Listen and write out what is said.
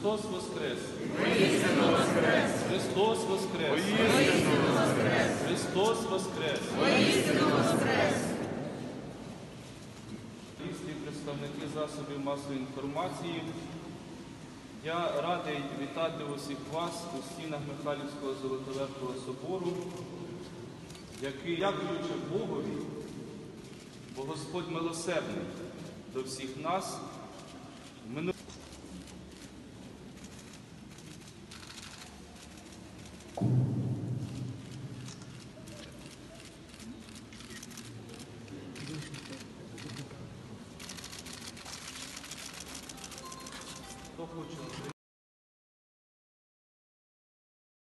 Христос воскрес! Воістину воскрес! Христос воскрес! Воістину воскрес! Христос воскрес! Воістину воскрес! Журналісти і представники засобів масової інформації, я радий вітати усіх вас у стінах Михайлівського Золотоверхого собору, який, дякуючи Богові, бо Господь милосердний до всіх нас, хто хоче.